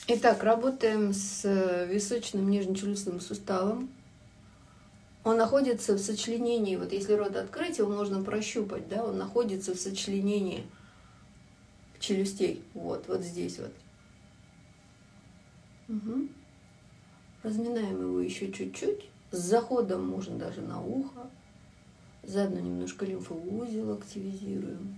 Итак, работаем с височным нижнечелюстным суставом. Он находится в сочленении, вот если рот открыть, его можно прощупать, да, он находится в сочленении челюстей, вот здесь вот. Угу. Разминаем его еще чуть-чуть, с заходом можно даже на ухо, заодно немножко лимфоузел активизируем,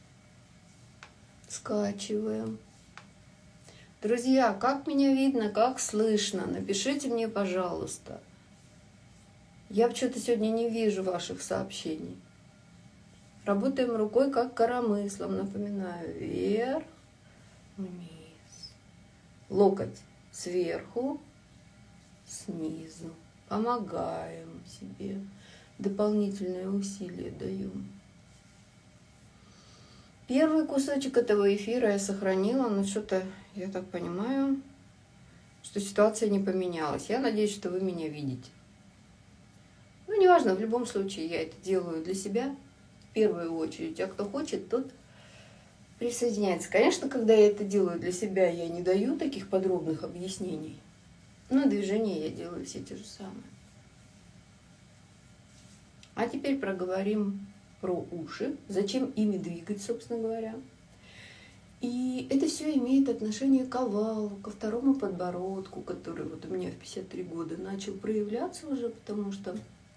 скачиваем. Друзья, как меня видно, как слышно, напишите мне, пожалуйста. Я что-то сегодня не вижу ваших сообщений. Работаем рукой как коромыслом, напоминаю. Вверх, вниз. Локоть сверху, снизу. Помогаем себе. Дополнительные усилия даем. Первый кусочек этого эфира я сохранила, но что-то, я так понимаю, что ситуация не поменялась. Я надеюсь, что вы меня видите. Ну, неважно, в любом случае я это делаю для себя, в первую очередь. А кто хочет, тот присоединяется. Конечно, когда я это делаю для себя, я не даю таких подробных объяснений. Но движения я делаю все те же самые. А теперь проговорим про уши. Зачем ими двигать, собственно говоря. И это все имеет отношение к овалу, ко второму подбородку, который вот у меня в 53 года начал проявляться уже, потому что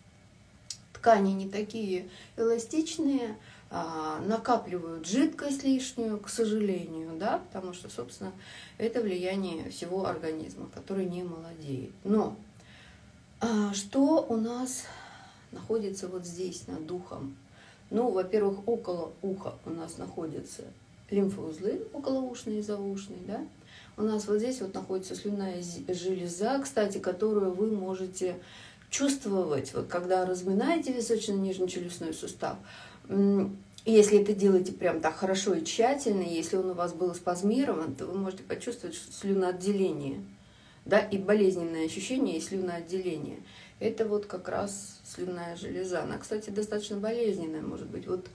ткани не такие эластичные, накапливают жидкость лишнюю, к сожалению, да, потому что, собственно, это влияние всего организма, который не молодеет. Но что у нас находится вот здесь, над ухом? Ну, во-первых, около уха у нас находятся лимфоузлы, околоушный и заушный, да. У нас вот здесь вот находится слюнная железа, кстати, которую вы можете чувствовать, вот когда разминаете височно-нижнечелюстной сустав. Если это делаете прям так хорошо и тщательно, если он у вас был спазмирован, то вы можете почувствовать слюноотделение, да, и болезненное ощущение и слюноотделение. Это вот как раз слюнная железа. Она, кстати, достаточно болезненная, может быть. Вот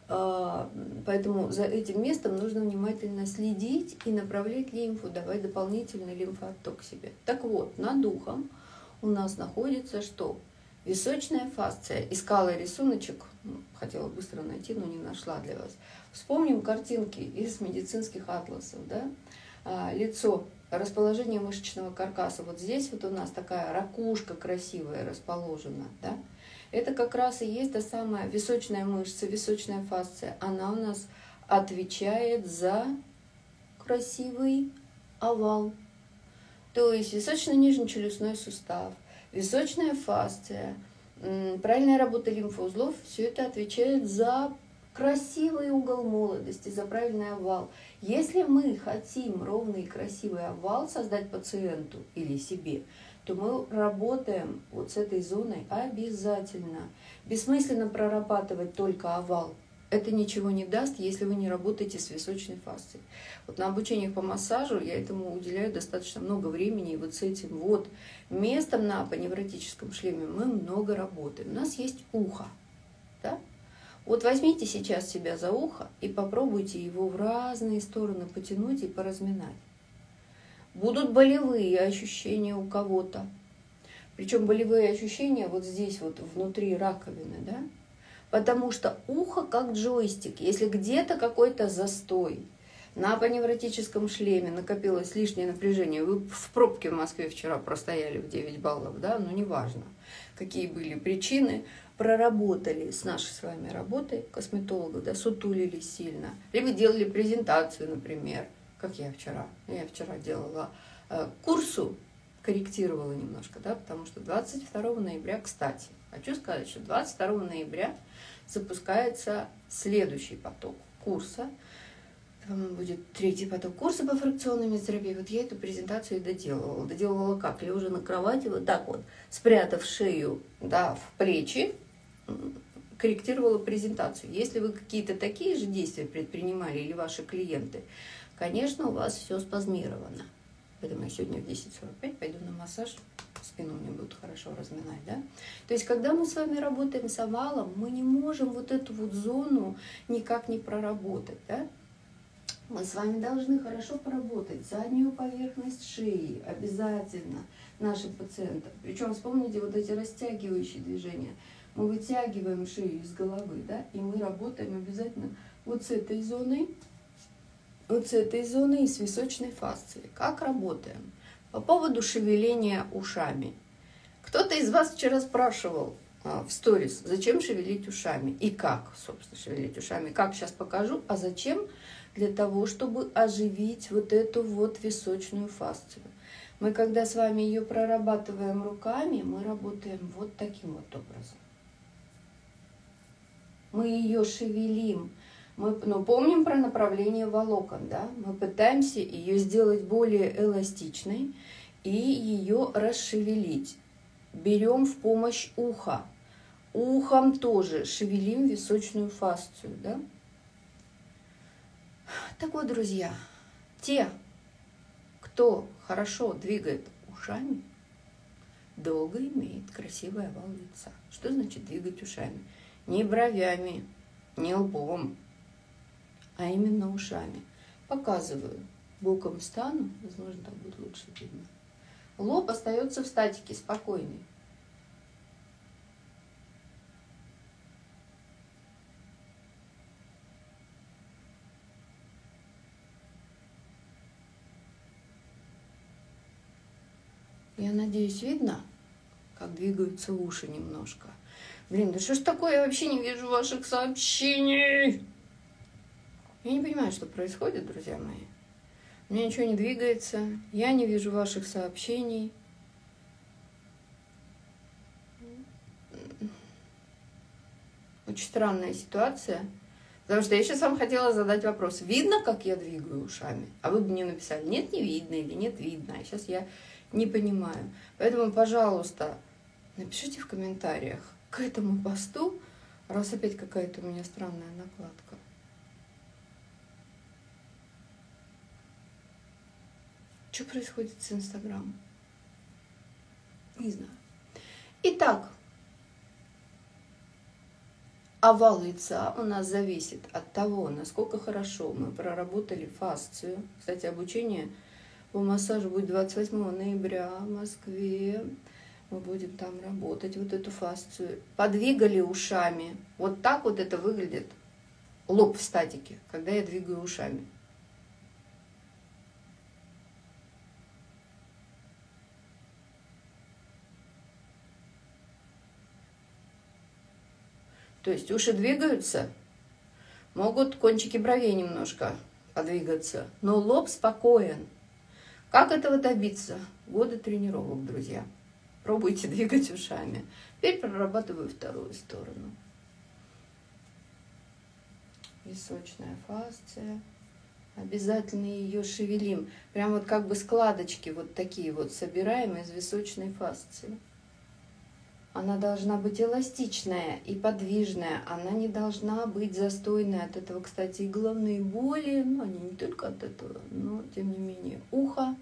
поэтому за этим местом нужно внимательно следить и направлять лимфу, давать дополнительный лимфоотток себе. Так вот, над ухом у нас находится что? Височная фасция. Искала рисуночек, хотела быстро найти, но не нашла для вас. Вспомним картинки из медицинских атласов, да? Лицо, расположение мышечного каркаса. Вот здесь вот у нас такая ракушка красивая расположена, да? Это как раз и есть та самая височная мышца, височная фасция. Она у нас отвечает за красивый овал. То есть височно-нижнечелюстной сустав, височная фасция, правильная работа лимфоузлов, все это отвечает за красивый угол молодости, за правильный овал. Если мы хотим ровный и красивый овал создать пациенту или себе, то мы работаем вот с этой зоной обязательно. Бессмысленно прорабатывать только овал. Это ничего не даст, если вы не работаете с височной фасцией. Вот на обучениях по массажу я этому уделяю достаточно много времени. И вот с этим вот местом на апоневротическом шлеме мы много работаем. У нас есть ухо. Да? Вот возьмите сейчас себя за ухо и попробуйте его в разные стороны потянуть и поразминать. Будут болевые ощущения у кого-то. Причем болевые ощущения вот здесь вот внутри раковины, да? Потому что ухо как джойстик. Если где-то какой-то застой, на апоневротическом шлеме накопилось лишнее напряжение, вы в пробке в Москве вчера простояли в 9 баллов, да, ну неважно, какие были причины, проработали с нашей с вами работой косметологов, да, сутулились сильно, либо делали презентацию, например, как я вчера. Я вчера делала курсу, корректировала немножко, да, потому что 22 ноября, кстати, хочу сказать, что 22 ноября запускается следующий поток курса. Будет 3-й поток курса по фракционной мезотерапии. Вот я эту презентацию и доделывала. Доделывала как? Лежа на кровати, вот так вот, спрятав шею, да, в плечи, корректировала презентацию. Если вы какие-то такие же действия предпринимали или ваши клиенты, конечно, у вас все спазмировано. Поэтому я сегодня в 10:45 пойду на массаж, спину мне будут хорошо разминать, да? То есть, когда мы с вами работаем с овалом, мы не можем вот эту вот зону никак не проработать, да? Мы с вами должны хорошо поработать заднюю поверхность шеи, обязательно нашим пациентам. Причем вспомните вот эти растягивающие движения. Мы вытягиваем шею из головы, да, и мы работаем обязательно вот с этой зоной и с височной фасцией. Как работаем? По поводу шевеления ушами. Кто-то из вас вчера спрашивал в сторис, зачем шевелить ушами и как, собственно, шевелить ушами. Как, сейчас покажу. А зачем? Для того, чтобы оживить вот эту вот височную фасцию. Мы, когда с вами ее прорабатываем руками, мы работаем вот таким вот образом. Мы ее шевелим. Мы помним про направление волокон, да? Мы пытаемся ее сделать более эластичной и ее расшевелить. Берем в помощь ухо. Ухом тоже шевелим височную фасцию, да? Так вот, друзья, те, кто хорошо двигает ушами, долго имеет красивый овал лица. Что значит двигать ушами? Не бровями, не лбом, а именно ушами. Показываю. Боком встану, возможно, так будет лучше видно. Лоб остается в статике, спокойный. Я надеюсь, видно, как двигаются уши немножко. Блин, да что ж такое, я вообще не вижу ваших сообщений. Я не понимаю, что происходит, друзья мои. У меня ничего не двигается, я не вижу ваших сообщений. Очень странная ситуация. Потому что я сейчас вам хотела задать вопрос. Видно, как я двигаю ушами? А вы бы мне написали, нет, не видно или нет, видно. А сейчас я не понимаю. Поэтому, пожалуйста, напишите в комментариях к этому посту, раз опять какая-то у меня странная накладка. Что происходит с Инстаграмом? Не знаю. Итак, овал лица у нас зависит от того, насколько хорошо мы проработали фасцию. Кстати, обучение по массажу будет 28 ноября в Москве. Мы будем там работать, вот эту фасцию. Подвигали ушами. Вот так вот это выглядит. Лоб в статике, когда я двигаю ушами. То есть уши двигаются, могут кончики бровей немножко подвигаться, но лоб спокоен. Как этого добиться? Годы тренировок, друзья. Пробуйте двигать ушами. Теперь прорабатываю вторую сторону. Височная фасция. Обязательно ее шевелим. Прям вот как бы складочки вот такие вот собираем из височной фасции. Она должна быть эластичная и подвижная. Она не должна быть застойной от этого. Кстати, и головные боли, но они не только от этого, но тем не менее. Ухо,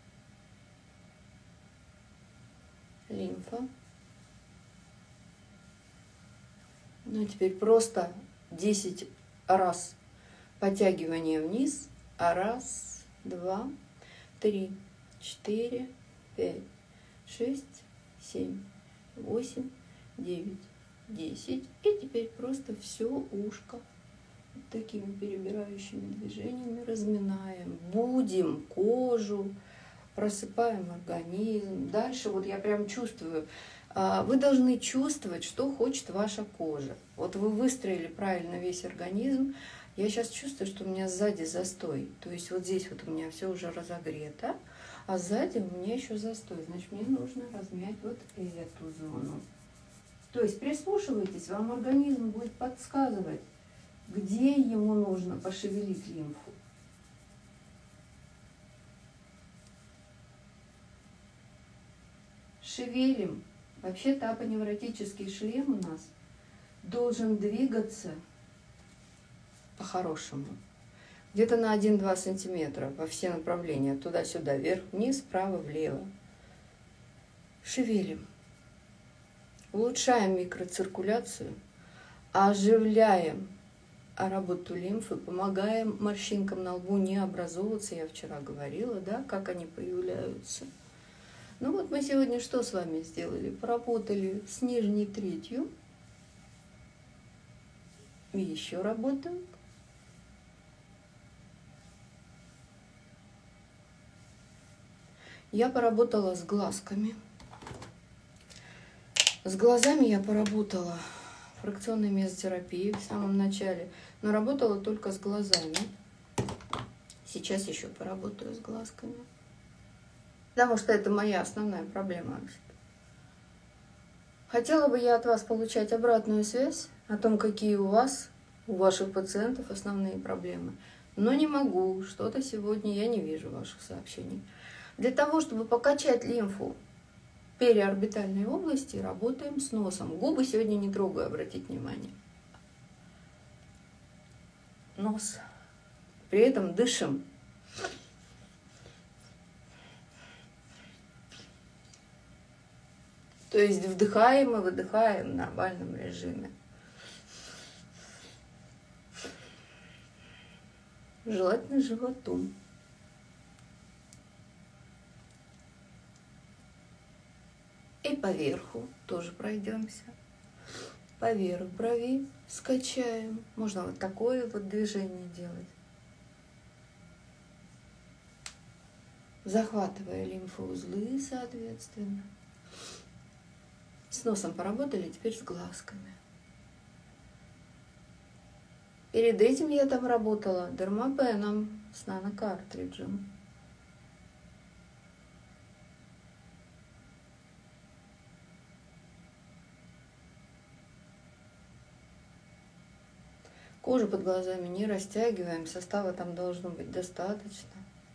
лимфа. Ну а теперь просто 10 раз подтягивание вниз. Раз, два, три, 4, 5, 6, 7. 8, 9, 10. И теперь просто все ушко вот такими перебирающими движениями разминаем. Будем кожу, просыпаем организм. Дальше вот я прям чувствую. Вы должны чувствовать, что хочет ваша кожа. Вот вы выстроили правильно весь организм. Я сейчас чувствую, что у меня сзади застой. То есть вот здесь вот у меня все уже разогрето. А сзади у меня еще застой. Значит, мне нужно размять вот эту зону. То есть прислушивайтесь, вам организм будет подсказывать, где ему нужно пошевелить лимфу. Шевелим. Вообще-то апоневротический шлем у нас должен двигаться по-хорошему. Где-то на 1-2 сантиметра во все направления. Туда-сюда, вверх-вниз, вправо-влево. Шевелим. Улучшаем микроциркуляцию. Оживляем работу лимфы, помогаем морщинкам на лбу не образовываться. Я вчера говорила, да, как они появляются. Ну вот мы сегодня что с вами сделали? Поработали с нижней третью. И еще работаем. Я поработала с глазками. С глазами я поработала фракционной мезотерапией в самом начале, но работала только с глазами. Сейчас еще поработаю с глазками. Потому что это моя основная проблема вообще. Хотела бы я от вас получать обратную связь о том, какие у вас, у ваших пациентов основные проблемы. Но не могу, что-то сегодня я не вижу ваших сообщений. Для того, чтобы покачать лимфу периорбитальной области, работаем с носом. Губы сегодня не трогаю, обратите внимание. Нос. При этом дышим. То есть вдыхаем и выдыхаем в нормальном режиме. Желательно животом. И поверху тоже пройдемся. Поверх брови скачаем. Можно вот такое вот движение делать. Захватывая лимфоузлы, соответственно. С носом поработали, теперь с глазками. Перед этим я там работала дермапеном с нанокартриджем. Кожу под глазами не растягиваем, состава там должно быть достаточно.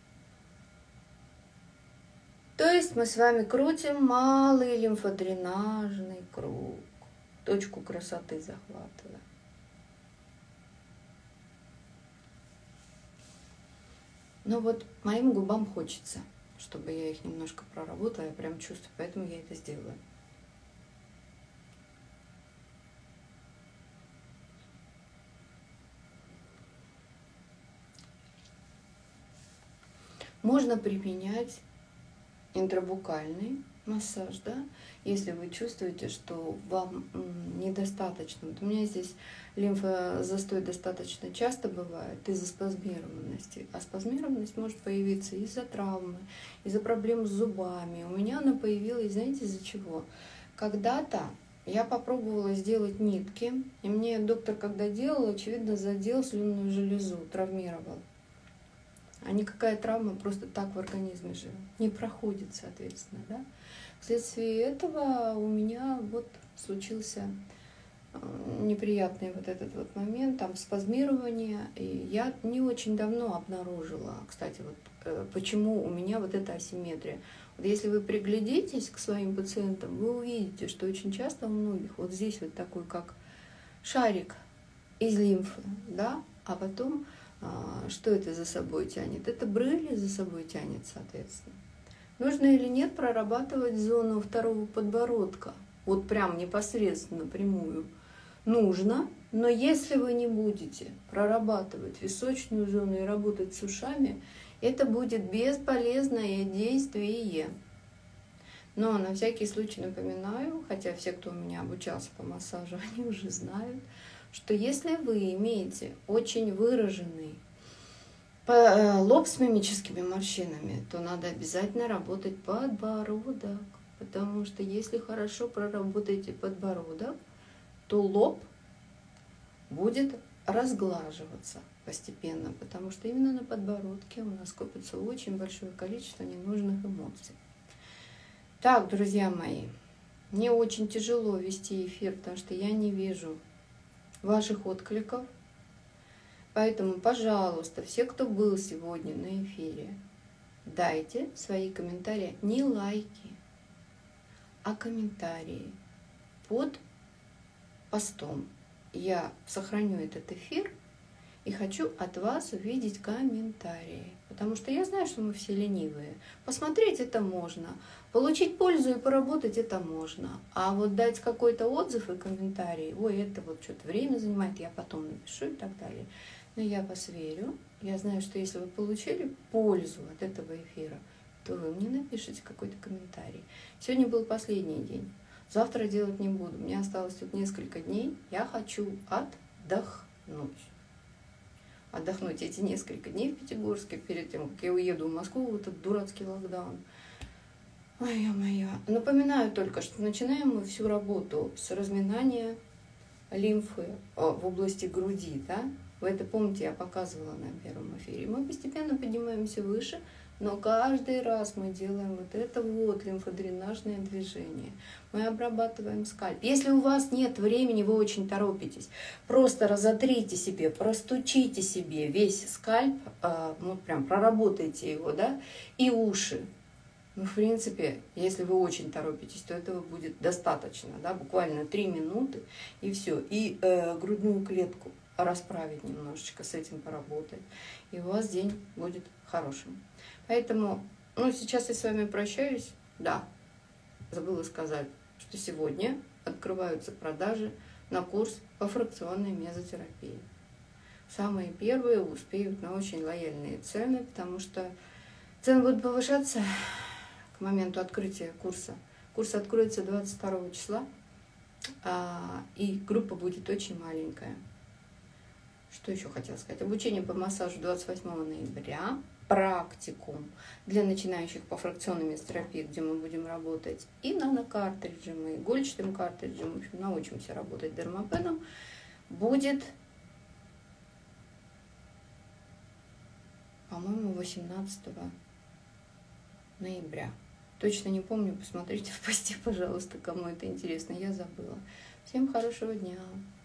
То есть мы с вами крутим малый лимфодренажный круг, точку красоты захватывая. Но вот моим губам хочется, чтобы я их немножко проработала, я прям чувствую, поэтому я это сделаю. Можно применять интрабукальный массаж, да, если вы чувствуете, что вам недостаточно. Вот у меня здесь лимфозастой достаточно часто бывает из-за спазмированности. А спазмированность может появиться из-за травмы, из-за проблем с зубами. У меня она появилась, знаете, из-за чего? Когда-то я попробовала сделать нитки, и мне доктор, когда делал, очевидно, задел слюнную железу, травмировал. А никакая травма просто так в организме же не проходит, соответственно, да. Вследствие этого у меня вот случился неприятный вот этот вот момент, там спазмирование. И я не очень давно обнаружила, кстати, вот почему у меня вот эта асимметрия. Вот если вы приглядитесь к своим пациентам, вы увидите, что очень часто у многих вот здесь вот такой как шарик из лимфы, да, а потом что это за собой тянет? Это брыли за собой тянет, соответственно. Нужно или нет прорабатывать зону второго подбородка? Вот прям непосредственно прямую. Нужно, но если вы не будете прорабатывать височную зону и работать с ушами, это будет бесполезное действие. Но на всякий случай напоминаю, хотя все, кто у меня обучался по массажу, они уже знают, что если вы имеете очень выраженный лоб с мимическими морщинами, то надо обязательно работать подбородок. Потому что если хорошо проработаете подбородок, то лоб будет разглаживаться постепенно, потому что именно на подбородке у нас копится очень большое количество ненужных эмоций. Так, друзья мои, мне очень тяжело вести эфир, потому что я не вижу ваших откликов. Поэтому, пожалуйста, все, кто был сегодня на эфире, дайте свои комментарии, не лайки, а комментарии под постом. Я сохраню этот эфир И хочу от вас увидеть комментарии. Потому что я знаю, что мы все ленивые. Посмотреть это можно. Получить пользу и поработать это можно. А вот дать какой-то отзыв и комментарий, ой, это вот что-то время занимает, я потом напишу и так далее. Но я вас верю. Я знаю, что если вы получили пользу от этого эфира, то вы мне напишите какой-то комментарий. Сегодня был последний день. Завтра делать не буду. Мне осталось тут несколько дней. Я хочу отдохнуть. Отдохнуть эти несколько дней в Пятигорске перед тем, как я уеду в Москву в этот дурацкий локдаун. Ой, ё-моё. Напоминаю только, что начинаем мы всю работу с разминания лимфы в области груди. Да? Вы это помните, я показывала на первом эфире. Мы постепенно поднимаемся выше, но каждый раз мы делаем вот это вот лимфодренажное движение. Мы обрабатываем скальп. Если у вас нет времени, вы очень торопитесь, просто разотрите себе, простучите себе весь скальп, ну прям проработайте его, да, и уши. Ну, в принципе, если вы очень торопитесь, то этого будет достаточно, да, буквально 3 минуты и все. И грудную клетку расправить немножечко, с этим поработать. И у вас день будет хорошим. Поэтому, ну, сейчас я с вами прощаюсь. Да, забыла сказать, что сегодня открываются продажи на курс по фракционной мезотерапии. Самые первые успеют на очень лояльные цены, потому что цены будут повышаться к моменту открытия курса. Курс откроется 22 числа, и группа будет очень маленькая. Что еще хотела сказать? Обучение по массажу 28 ноября, практикум для начинающих по фракционной мезотерапии, где мы будем работать и нанокартриджем, и игольчатым картриджем, в общем, научимся работать дермапеном, будет, по-моему, 18 ноября. Точно не помню, посмотрите в посте, пожалуйста, кому это интересно, я забыла. Всем хорошего дня!